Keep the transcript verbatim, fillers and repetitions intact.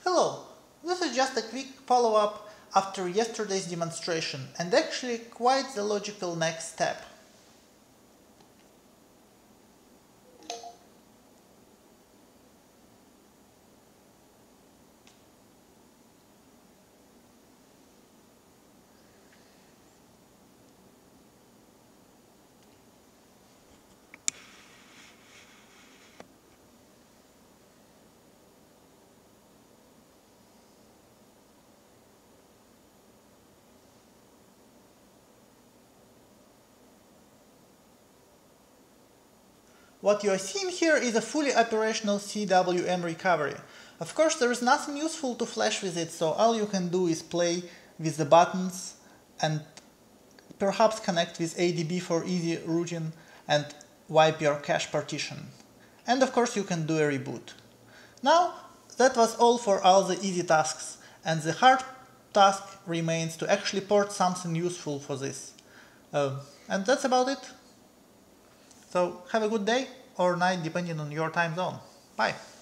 Hello, this is just a quick follow-up after yesterday's demonstration and actually quite the logical next step. What you are seeing here is a fully operational C W M recovery. Of course, there is nothing useful to flash with it, so all you can do is play with the buttons and perhaps connect with A D B for easy routing and wipe your cache partition. And of course, you can do a reboot. Now, that was all for all the easy tasks, and the hard task remains to actually port something useful for this. Uh, and that's about it. So have a good day or night depending on your time zone. Bye.